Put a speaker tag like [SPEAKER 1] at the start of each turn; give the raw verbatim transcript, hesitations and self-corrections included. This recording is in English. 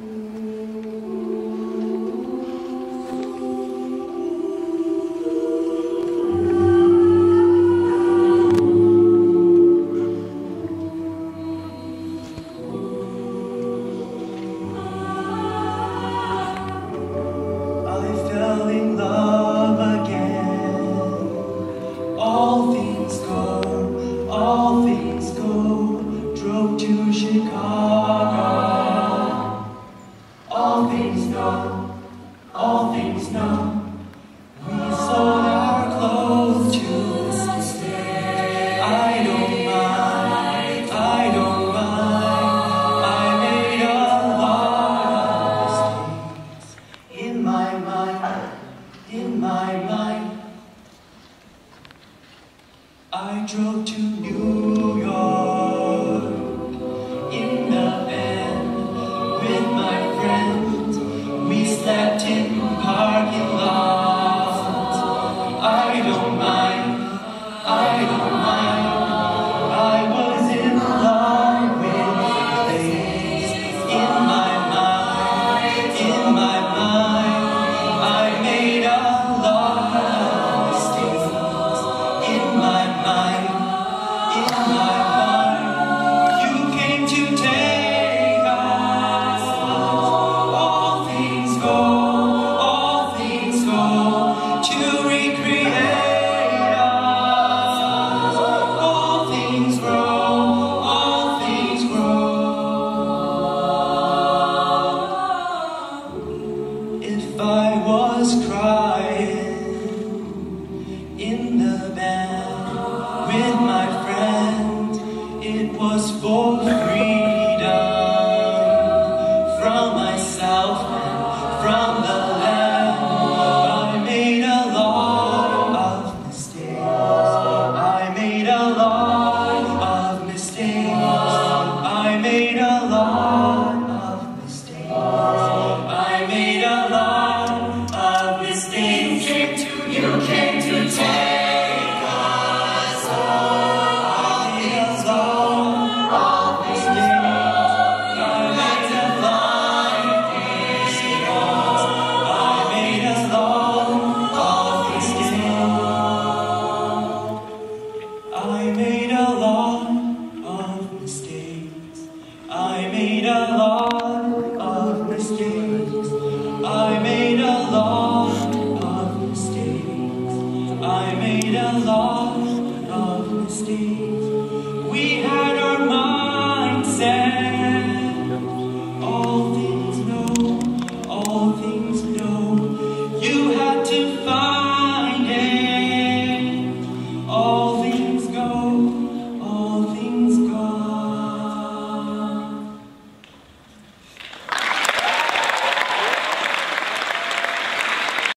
[SPEAKER 1] I drove to New York in the van with my friends. We slept in parking lots. I don't mind, I don't mind. I was in love with things in my mind, in my mind. I made a lot of mistakes in my mind, in my mind. You came to take us. All things go, all things go to recreate us. All things grow, all things grow. If I was crying in the band with my friends, it was for freedom from myself and from the land. I made a lot of mistakes. I made a lot of mistakes. I made a lot of mistakes. I made a lot of mistakes. Came to you, came to take us all. Things all, all mistakes. I made a lot of mistakes. I made a lot of mistakes. I made a lot of mistakes. I made a lot.